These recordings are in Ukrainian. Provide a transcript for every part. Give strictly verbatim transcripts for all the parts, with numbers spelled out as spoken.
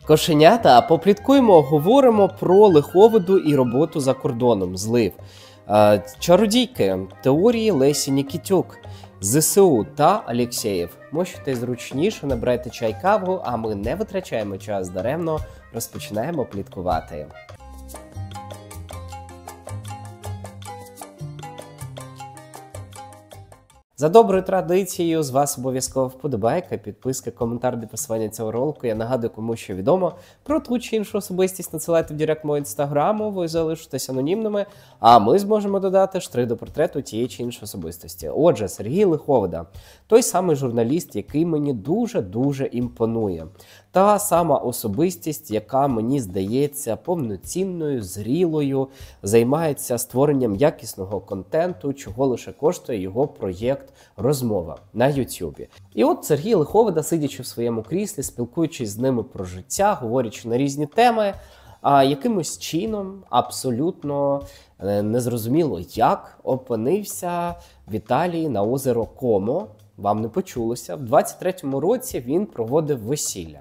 Кошенята, попліткуємо, говоримо про лиховоду і роботу за кордоном, злив. Е, Чародійки, теорії Лесі Нікітюк, ЗСУ та Алєксєєв. Можете зручніше, набирайте чай, каву, а ми не витрачаємо час даремно, розпочинаємо пліткувати. За доброю традицією, з вас обов'язково вподобайка, підписка, коментар до посилання цього ролику. Я нагадую, кому що відомо про ту чи іншу особистість, надсилайте в директ мого інстаграму, ви залишитесь анонімними, а ми зможемо додати штрих до портрету тієї чи іншої особистості. Отже, Сергій Лиховода, той самий журналіст, який мені дуже-дуже імпонує. Та сама особистість, яка, мені здається, повноцінною, зрілою, займається створенням якісного контенту, чого лише коштує його проєкт «Розмова» на Ютубі. І от Сергій Лиховода, сидячи в своєму кріслі, спілкуючись з ними про життя, говорячи на різні теми, а якимось чином, абсолютно незрозуміло як, опинився в Італії на озеро Комо. Вам не почулося. В двадцять третьому році він проводив весілля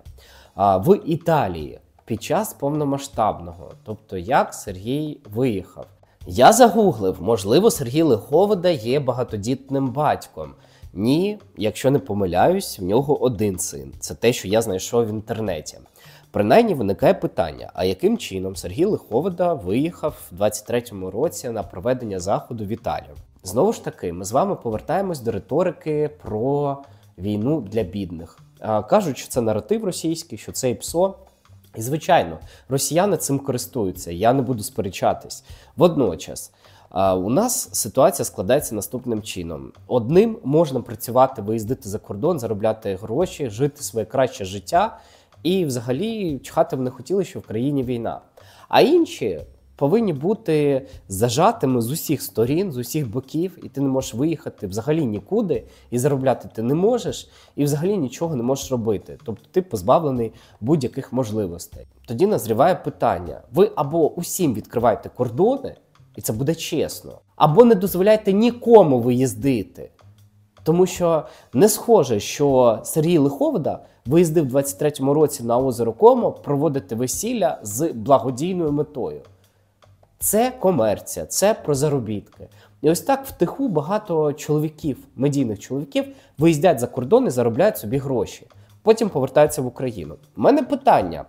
в Італії під час повномасштабного. Тобто, як Сергій виїхав. Я загуглив, можливо, Сергій Лиховода є багатодітним батьком. Ні, якщо не помиляюсь, в нього один син. Це те, що я знайшов в інтернеті. Принаймні виникає питання, а яким чином Сергій Лиховода виїхав в двадцять третьому році на проведення заходу в Італію? Знову ж таки, ми з вами повертаємось до риторики про війну для бідних. Кажуть, що це наратив російський, що це ІПСО. І, звичайно, росіяни цим користуються, я не буду сперечатись. Водночас, у нас ситуація складається наступним чином. Одним можна працювати, виїздити за кордон, заробляти гроші, жити своє краще життя і взагалі чхати в не хотіли, що в країні війна. А інші повинні бути зажатими з усіх сторін, з усіх боків, і ти не можеш виїхати взагалі нікуди, і заробляти ти не можеш, і взагалі нічого не можеш робити. Тобто ти позбавлений будь-яких можливостей. Тоді назріває питання. Ви або усім відкриваєте кордони, і це буде чесно, або не дозволяйте нікому виїздити. Тому що не схоже, що Сергій Лиховода виїздив в двадцять третьому році на озеро Комо проводити весілля з благодійною метою. Це комерція, це про заробітки. І ось так втиху багато чоловіків, медійних чоловіків, виїздять за кордон і заробляють собі гроші. Потім повертаються в Україну. У мене питання,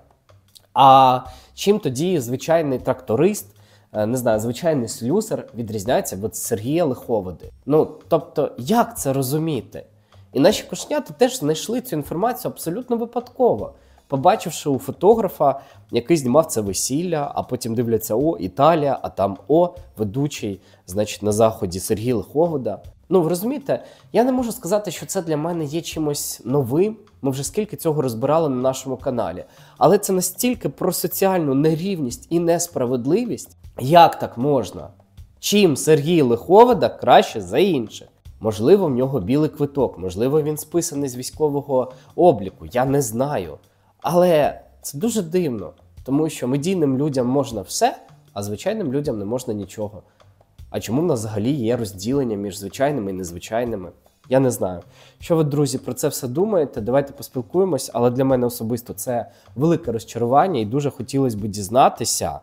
а чим тоді звичайний тракторист, не знаю, звичайний слюсар відрізняється від Сергія Лиховоди? Ну, тобто, як це розуміти? І наші кошенята теж знайшли цю інформацію абсолютно випадково. Побачивши у фотографа, який знімав це весілля, а потім дивляться, о, Італія, а там, о, ведучий, значить, на заході Сергій Лиховода. Ну, ви розумієте, я не можу сказати, що це для мене є чимось новим. Ми вже скільки цього розбирали на нашому каналі. Але це настільки про соціальну нерівність і несправедливість. Як так можна? Чим Сергій Лиховода краще за інших? Можливо, в нього білий квиток, можливо, він списаний з військового обліку, я не знаю. Але це дуже дивно, тому що медійним людям можна все, а звичайним людям не можна нічого. А чому в нас взагалі є розділення між звичайними і незвичайними? Я не знаю. Що ви, друзі, про це все думаєте? Давайте поспілкуємось, але для мене особисто це велике розчарування і дуже хотілося б дізнатися,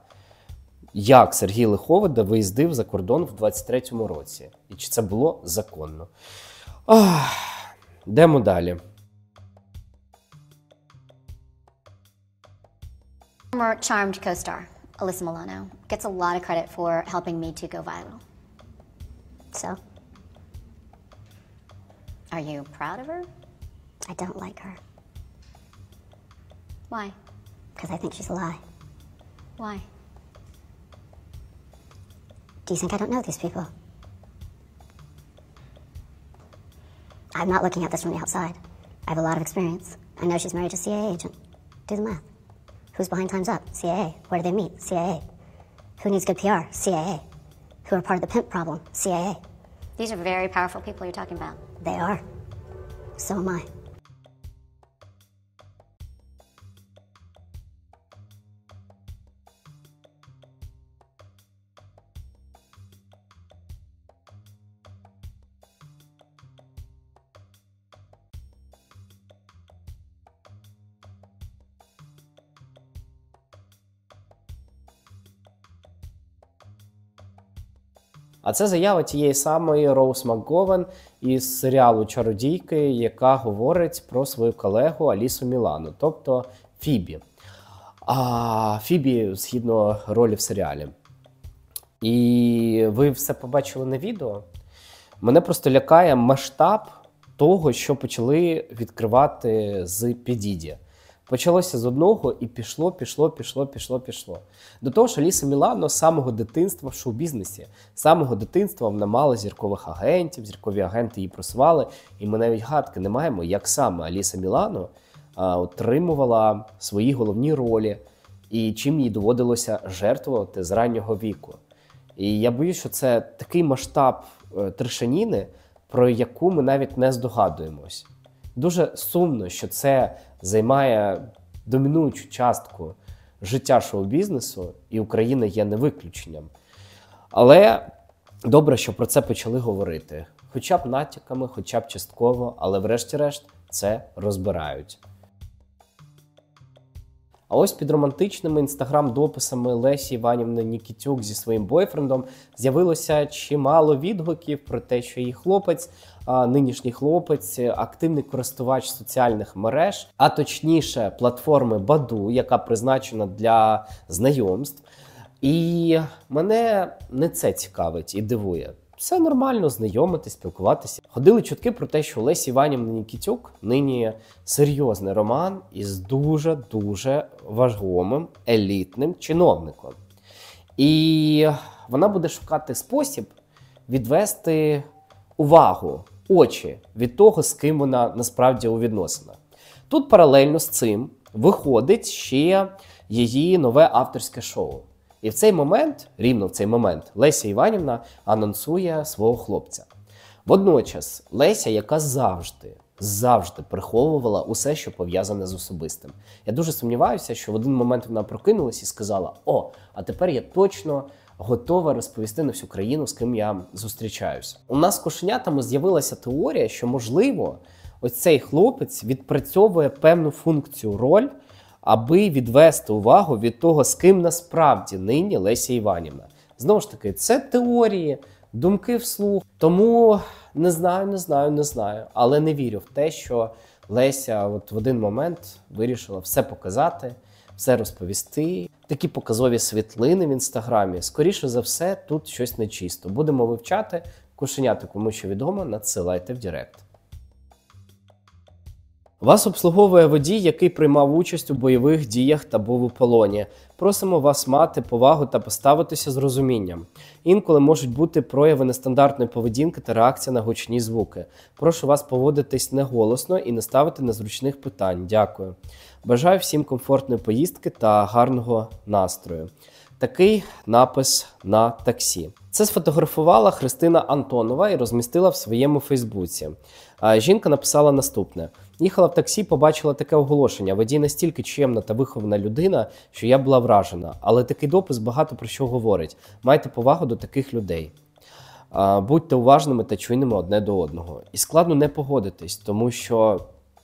як Сергій Лиховода виїздив за кордон в двадцять третьому році. І чи це було законно. Ах, йдемо далі. Former Charmed co-star, Alyssa Milano, gets a lot of credit for helping Me Too go viral. So? Are you proud of her? I don't like her. Why? Because I think she's a lie. Why? Do you think I don't know these people? I'm not looking at this from the outside. I have a lot of experience. I know she's married to a C I A agent. Do the math. Who's behind Time's Up? C I A. Where do they meet? C I A. Who needs good P R? C I A. Who are part of the pimp problem? C I A. These are very powerful people you're talking about. They are. So am I. А це заява тієї самої Роуз МакГовен із серіалу «Чародійки», яка говорить про свою колегу Алісу Мілану, тобто Фібі. А Фібі згідно ролі в серіалі. І ви все побачили на відео. Мене просто лякає масштаб того, що почали відкривати з P. Diddy. Почалося з одного і пішло, пішло, пішло, пішло, пішло. До того ж, Аліса Мілано з самого дитинства в шоу-бізнесі. З самого дитинства вона мала зіркових агентів, зіркові агенти її просували. І ми навіть гадки не маємо, як саме Аліса Мілано а, отримувала свої головні ролі і чим їй доводилося жертвувати з раннього віку. І я боюсь, що це такий масштаб е, трешаніни, про яку ми навіть не здогадуємось. Дуже сумно, що це займає домінуючу частку життя шоу-бізнесу, і Україна є не виключенням. Але добре, що про це почали говорити. Хоча б натяками, хоча б частково, але врешті-решт це розбирають. А ось під романтичними інстаграм-дописами Лесі Іванівни Нікітюк зі своїм бойфрендом з'явилося чимало відгуків про те, що її хлопець, а, нинішній хлопець, активний користувач соціальних мереж, а точніше платформи Баду, яка призначена для знайомств. І мене не це цікавить і дивує. Все нормально, знайомитись, спілкуватися. Ходили чутки про те, що у Лесі Іванівни Нікітюк нині серйозний роман із дуже-дуже вагомим, елітним чиновником. І вона буде шукати спосіб відвести увагу, очі від того, з ким вона насправді у відносинах. Тут паралельно з цим виходить ще її нове авторське шоу. І в цей момент, рівно в цей момент, Леся Іванівна анонсує свого хлопця. Водночас Леся, яка завжди, завжди приховувала усе, що пов'язане з особистим. Я дуже сумніваюся, що в один момент вона прокинулась і сказала: «О, а тепер я точно готова розповісти на всю країну, з ким я зустрічаюся». У нас з кошенятами з'явилася теорія, що, можливо, ось цей хлопець відпрацьовує певну функцію, роль, аби відвести увагу від того, з ким насправді нині Леся Іванівна. Знову ж таки, це теорії, думки вслух. Тому не знаю, не знаю, не знаю. Але не вірю в те, що Леся от в один момент вирішила все показати, все розповісти. Такі показові світлини в інстаграмі. Скоріше за все, тут щось нечисто. Будемо вивчати. Кошеняти, кому що відомо, надсилайте в Директ. Вас обслуговує водій, який приймав участь у бойових діях та був у полоні. Просимо вас мати повагу та поставитися з розумінням. Інколи можуть бути прояви нестандартної поведінки та реакція на гучні звуки. Прошу вас поводитись неголосно і не ставити незручних питань. Дякую. Бажаю всім комфортної поїздки та гарного настрою. Такий напис на таксі. Це сфотографувала Христина Антонова і розмістила в своєму Фейсбуці. А жінка написала наступне. Їхала в таксі, побачила таке оголошення. Водій настільки чемна та вихована людина, що я була вражена. Але такий допис багато про що говорить. Майте повагу до таких людей. А, будьте уважними та чуйними одне до одного. І складно не погодитись, тому що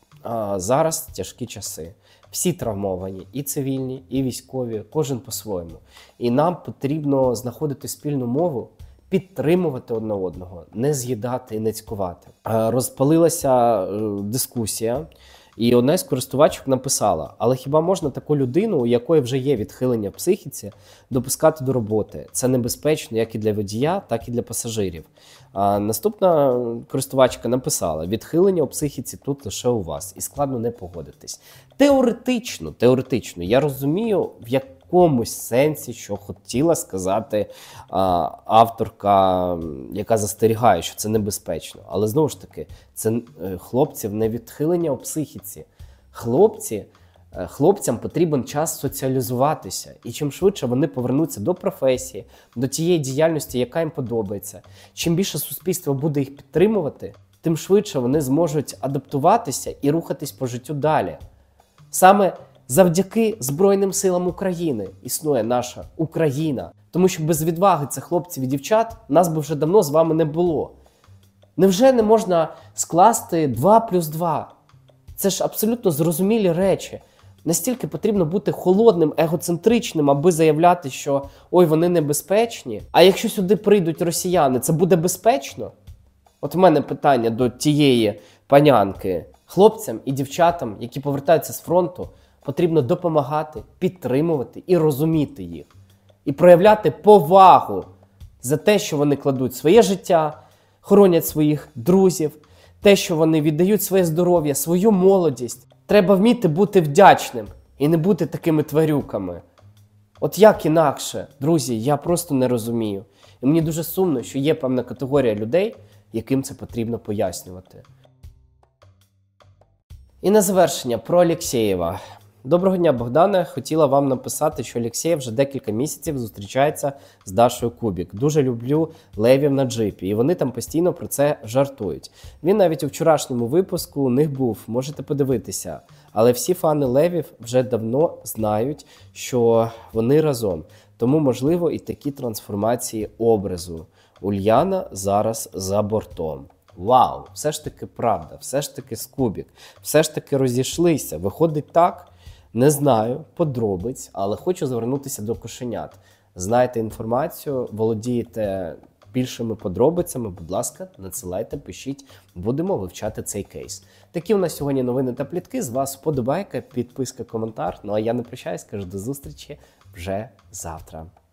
а, зараз тяжкі часи. Всі травмовані, і цивільні, і військові, кожен по-своєму. І нам потрібно знаходити спільну мову, підтримувати одне одного, не з'їдати і не цькувати. Розпалилася дискусія, і одна із користувачок написала: але хіба можна таку людину, у якої вже є відхилення в психіці, допускати до роботи? Це небезпечно як і для водія, так і для пасажирів. А наступна користувачка написала: відхилення у психіці тут лише у вас, і складно не погодитись. Теоретично, теоретично, я розумію, в якомусь сенсі, що хотіла сказати а, авторка, яка застерігає, що це небезпечно. Але знову ж таки, це е, хлопців не відхилення у психіці. Хлопці, е, хлопцям потрібен час соціалізуватися. І чим швидше вони повернуться до професії, до тієї діяльності, яка їм подобається, чим більше суспільство буде їх підтримувати, тим швидше вони зможуть адаптуватися і рухатись по життю далі. Саме завдяки Збройним силам України існує наша Україна. Тому що без відваги цих хлопців і дівчат нас би вже давно з вами не було. Невже не можна скласти два плюс два? Це ж абсолютно зрозумілі речі. Настільки потрібно бути холодним, егоцентричним, аби заявляти, що ой, вони небезпечні. А якщо сюди прийдуть росіяни, це буде безпечно? От в мене питання до тієї панянки. Хлопцям і дівчатам, які повертаються з фронту, потрібно допомагати, підтримувати і розуміти їх. І проявляти повагу за те, що вони кладуть своє життя, хоронять своїх друзів, те, що вони віддають своє здоров'я, свою молодість. Треба вміти бути вдячним і не бути такими тварюками. От як інакше, друзі, я просто не розумію. І мені дуже сумно, що є певна категорія людей, яким це потрібно пояснювати. І на завершення про Алєксєєва. Доброго дня, Богдане. Хотіла вам написати, що Алєксєєв вже декілька місяців зустрічається з Дашою Кубік. Дуже люблю левів на джипі, і вони там постійно про це жартують. Він навіть у вчорашньому випуску у них був, можете подивитися. Але всі фани левів вже давно знають, що вони разом. Тому, можливо, і такі трансформації образу. Ульяна зараз за бортом. Вау, все ж таки правда, все ж таки Скубік, все ж таки розійшлися. Виходить так, не знаю, подробиць, але хочу звернутися до кошенят. Знаєте інформацію, володієте більшими подробицями, будь ласка, надсилайте, пишіть, будемо вивчати цей кейс. Такі у нас сьогодні новини та плітки, з вас вподобайка, підписка, коментар. Ну а я не прощаюсь, кажу до зустрічі вже завтра.